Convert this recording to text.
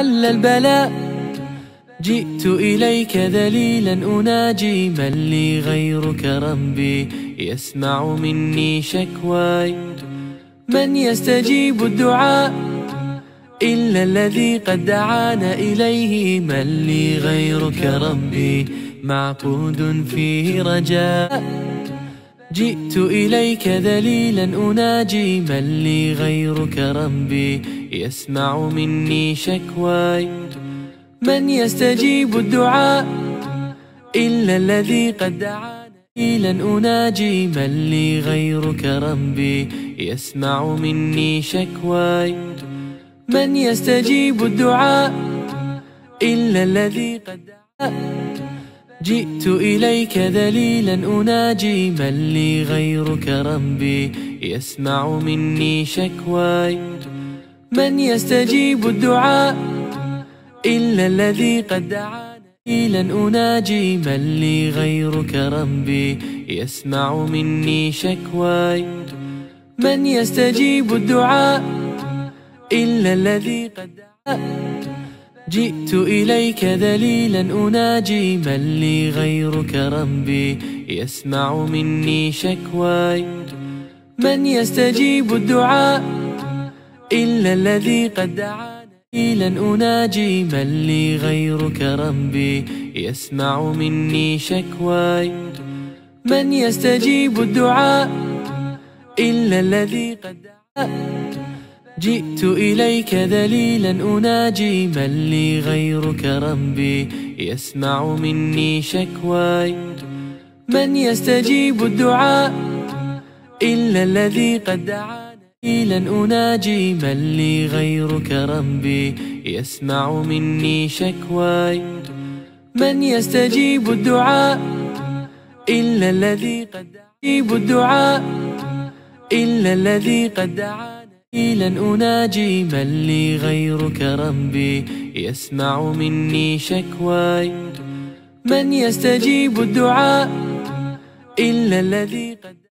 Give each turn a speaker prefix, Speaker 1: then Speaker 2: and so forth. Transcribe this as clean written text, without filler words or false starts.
Speaker 1: محل البلاء. جئت إليك ذليلا أناجي، من لي غيرك ربي يسمع مني شكواي. من يستجيب الدعاء إلا الذي قد دعانا إليه، من لي غيرك ربي معقود فيه رجاء. جئت إليك ذليلا أناجي، من لي غيرك ربي يسمع مني شكواي. من يستجيب الدعاء إلا الذي قد دعانا إلى أناجي، من لي غيرك ربي يسمع مني شكواي. من يستجيب الدعاء إلا الذي قد دعانا. جئت إليك ذليلا أناجي، من لي غيرك ربي يسمع مني شكواي. من يستجيب الدعاء إلا الذي قد دعانا إلى أناجي، من لي غيرك ربي يسمع مني شكواي. من يستجيب الدعاء إلا الذي قد دعانا. جئت إليك ذليلا أناجي، من لي غيرك ربي يسمع مني شكواي. من يستجيب الدعاء إلا الذي قد دعانا إلى أناجي، من لي غيرك ربي يسمع مني شكواي. من يستجيب الدعاء إلا الذي قد دعانا. جئت إليك ذليلا أناجي، من لي غيرك ربي يسمع مني شكواي. من يستجيب الدعاء إلا الذي قد دعانا إلى أناجي، من لي غيرك ربي يسمع مني شكواي. من يستجيب الدعاء إلا الذي قد يستجيب الدعاء إلا الذي قد دعانا إلى أناجي، من لي غيرك ربي يسمع مني شكواي. من يستجيب الدعاء إلا الذي قد